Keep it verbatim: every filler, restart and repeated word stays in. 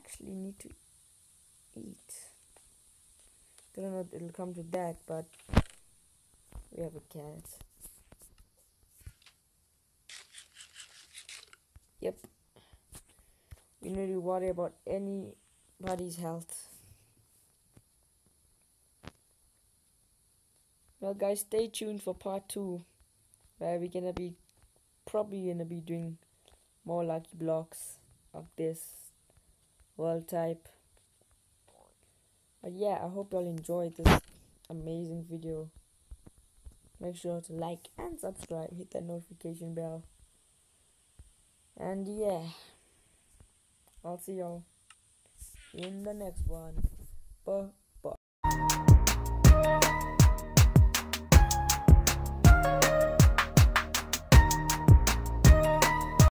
actually need to eat. Don't know if it'll come to that, but we have a cat. Yep. We need to worry about anybody's health. Well, guys, stay tuned for part two, where we're gonna be probably gonna be doing more lucky blocks of this world type. But yeah, I hope y'all enjoyed this amazing video. Make sure to like and subscribe, hit that notification bell. And yeah, I'll see y'all in the next one. Bye.